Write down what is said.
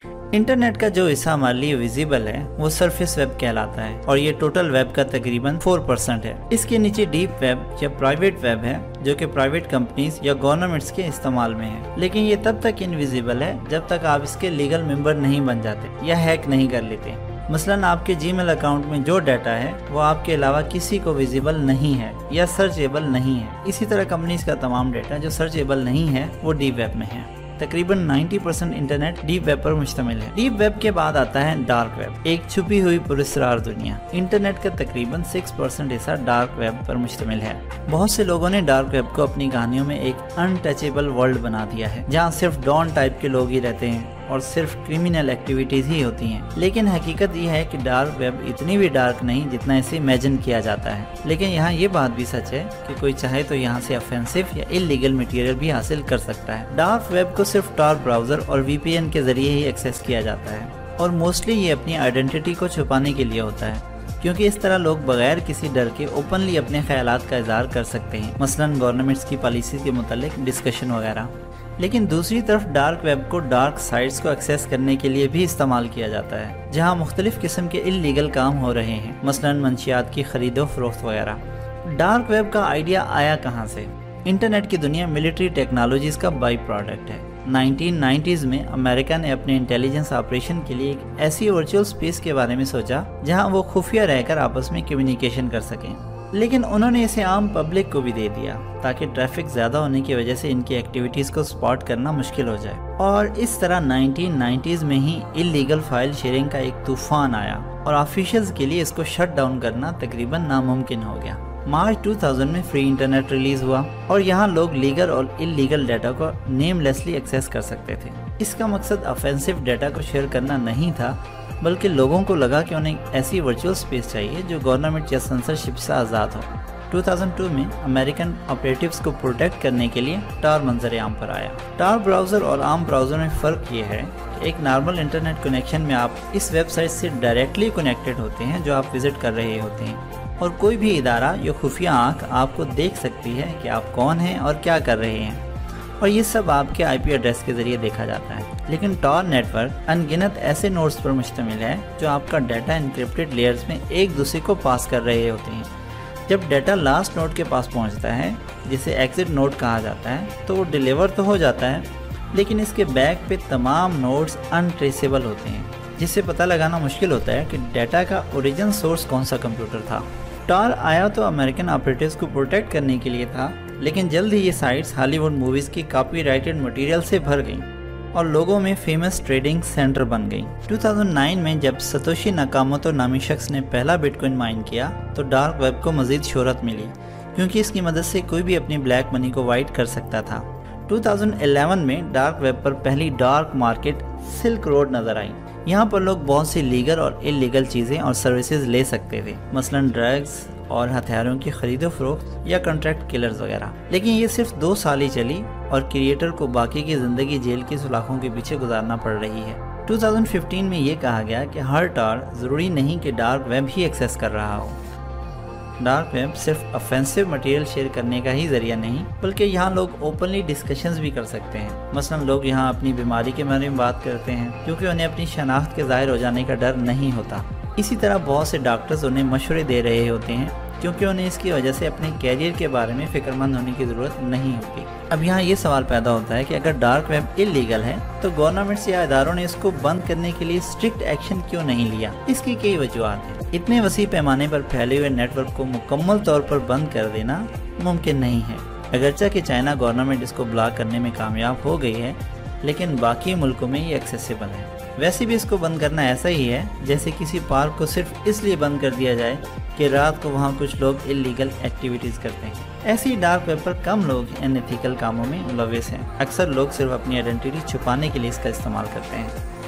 Internet का जो हिस्सा हमारे लिए विजिबल है वो सरफेस वेब कहलाता है और ये टोटल वेब का तकरीबन 4% है। इसके नीचे डीप वेब या प्राइवेट वेब है जो कि प्राइवेट कंपनीज या गवर्नमेंट्स के इस्तेमाल में है, लेकिन ये तब तक इनविजिबल है जब तक आप इसके लीगल मेंबर नहीं बन जाते या हैक नहीं कर लेते। मसलन आपके जीमेल अकाउंट में जो डाटा है वो आपके अलावा किसी को विजिबल नहीं है या सर्चेबल नहीं है। इसी तरह कंपनीज का तमाम डाटा जो सर्चेबल नहीं है वो डीप वेब में है। तकरीबन 90% इंटरनेट डीप वेब पर मुश्तमिल है। डीप वेब के बाद आता है डार्क वेब, एक छुपी हुई पुरस्कार दुनिया। इंटरनेट का तकरीबन 6% हिस्सा डार्क वेब पर मुश्तमिल है। बहुत से लोगों ने डार्क वेब को अपनी कहानियों में एक अनटचेबल वर्ल्ड बना दिया है जहाँ सिर्फ डॉन टाइप के लोग ही रहते हैं और सिर्फ क्रिमिनल एक्टिविटीज ही होती हैं। लेकिन हकीकत ये है कि डार्क वेब इतनी भी डार्क नहीं जितना इसे इमेजिन किया जाता है। लेकिन यहाँ ये बात भी सच है कि कोई चाहे तो यहाँ से ऑफेंसिव या इलीगल मटेरियल भी हासिल कर सकता है। डार्क वेब को सिर्फ टॉर ब्राउजर और वीपीएन के जरिए ही एक्सेस किया जाता है और मोस्टली ये अपनी आइडेंटिटी को छुपाने के लिए होता है, क्योंकि इस तरह लोग बगैर किसी डर के ओपनली अपने ख्यालात का इजहार कर सकते हैं, मसलन गवर्नमेंट्स की पॉलिसी के मुतालिक डिस्कशन वगैरह। लेकिन दूसरी तरफ डार्क वेब को डार्क साइट्स को एक्सेस करने के लिए भी इस्तेमाल किया जाता है जहां मुख्तलिफ किस्म के इल्लीगल काम हो रहे हैं, मसलन मंशियात की खरीदो फरोख्त वगैरह। डार्क वेब का आइडिया आया कहां से? इंटरनेट की दुनिया मिलिट्री टेक्नोलॉजीज का बाई प्रोडक्ट है। 1990s में अमेरिका ने अपने इंटेलिजेंस ऑपरेशन के लिए एक ऐसी वर्चुअल स्पेस के बारे में सोचा जहां वो खुफिया रहकर आपस में कम्युनिकेशन कर सकें, लेकिन उन्होंने इसे आम पब्लिक को भी दे दिया ताकि ट्रैफिक ज़्यादा होने की वजह से इनकी एक्टिविटीज़ को स्पॉट करना मुश्किल हो जाए। और इस तरह 1990s में ही इलीगल फाइल शेयरिंग का एक तूफान आया और ऑफिशियल्स के लिए इसको शट डाउन करना तकरीबन नामुमकिन हो गया। मार्च 2000 में फ्री इंटरनेट रिलीज हुआ और यहाँ लोग लीगल और इलीगल डाटा को नेमलेसली एक्सेस कर सकते थे। इसका मकसद ऑफेंसिव डाटा को शेयर करना नहीं था, बल्कि लोगों को लगा कि उन्हें ऐसी वर्चुअल स्पेस चाहिए जो गवर्नमेंट या सेंसरशिप से आज़ाद हो। 2002 में अमेरिकन ऑपरेटिव्स को प्रोटेक्ट करने के लिए टॉर मंजर आम पर आया। टॉर ब्राउज़र और आम ब्राउज़र में फ़र्क ये है कि एक नॉर्मल इंटरनेट कनेक्शन में आप इस वेबसाइट से डायरेक्टली कनेक्टेड होते हैं जो आप विज़िट कर रहे होते हैं, और कोई भी इदारा या खुफिया आँख आपको देख सकती है कि आप कौन हैं और क्या कर रहे हैं, और ये सब आपके आईपी एड्रेस के जरिए देखा जाता है। लेकिन टॉर नेटवर्क अनगिनत ऐसे नोड्स पर मुश्तमिल है जो आपका डाटा इंक्रिप्टेड लेयर्स में एक दूसरे को पास कर रहे होते हैं। जब डाटा लास्ट नोड के पास पहुंचता है, जिसे एग्जिट नोड कहा जाता है, तो वो डिलीवर तो हो जाता है, लेकिन इसके बैक पे तमाम नोड्स अनट्रेसेबल होते हैं, जिससे पता लगाना मुश्किल होता है कि डाटा का ओरिजिन सोर्स कौन सा कंप्यूटर था। टॉर आया तो अमेरिकन ऑपरेटर्स को प्रोटेक्ट करने के लिए था, लेकिन जल्द ही ये साइट्स हॉलीवुड मूवीज़ की कॉपीराइटेड मटेरियल से भर गईं और लोगों में फेमस ट्रेडिंग सेंटर बन गई। 2009 में जब सतोशी नाकामोतो नामी शख्स ने पहला बिटकॉइन माइन किया तो डार्क वेब को मज़ीद शोहरत मिली, क्योंकि इसकी मदद से कोई भी अपनी ब्लैक मनी को वाइट कर सकता था। 2011 में डार्क वेब पर पहली डार्क मार्केट सिल्क रोड नज़र आई। यहाँ पर लोग बहुत सी लीगल और इलीगल चीज़ें और सर्विसेज ले सकते थे, मसलन ड्रग्स और हथियारों की खरीदो फरोख्त या कॉन्ट्रैक्ट किलर्स वगैरह। लेकिन ये सिर्फ 2 साल ही चली और क्रिएटर को बाकी की ज़िंदगी जेल की सुलाखों के पीछे गुजारना पड़ रही है। 2015 में ये कहा गया कि हर टॉर ज़रूरी नहीं कि डार्क वेब ही एक्सेस कर रहा हो। डार्क वेब सिर्फ ऑफेंसिव मटेरियल शेयर करने का ही जरिया नहीं, बल्कि यहाँ लोग ओपनली डिस्कशंस भी कर सकते हैं। मसलन लोग यहाँ अपनी बीमारी के बारे में बात करते हैं क्योंकि उन्हें अपनी शनाख्त के ज़ाहिर हो जाने का डर नहीं होता। इसी तरह बहुत से डॉक्टर्स उन्हें मशवरे दे रहे होते हैं क्योंकि उन्हें इसकी वजह से अपने कैरियर के बारे में फिक्रमंद होने की ज़रूरत नहीं होती। अब यहाँ ये सवाल पैदा होता है कि अगर डार्क वेब इलीगल है तो गवर्नमेंट्स या इदारों ने इसको बंद करने के लिए स्ट्रिक्ट एक्शन क्यों नहीं लिया? इसकी कई वजूहत हैं। इतने वसी पैमाने पर फैले हुए नेटवर्क को मुकम्मल तौर पर बंद कर देना मुमकिन नहीं है। अगरचे कि चाइना गवर्नमेंट इसको ब्लॉक करने में कामयाब हो गई है, लेकिन बाकी मुल्कों में ये एक्सेसिबल है। वैसे भी इसको बंद करना ऐसा ही है जैसे किसी पार्क को सिर्फ इसलिए बंद कर दिया जाए कि रात को वहाँ कुछ लोग इलीगल एक्टिविटीज़ करते हैं। ऐसे ही डार्क वेब पर कम लोग अनएथिकल कामों में मुलविस हैं। अक्सर लोग सिर्फ अपनी आइडेंटिटी छुपाने के लिए इसका इस्तेमाल करते हैं।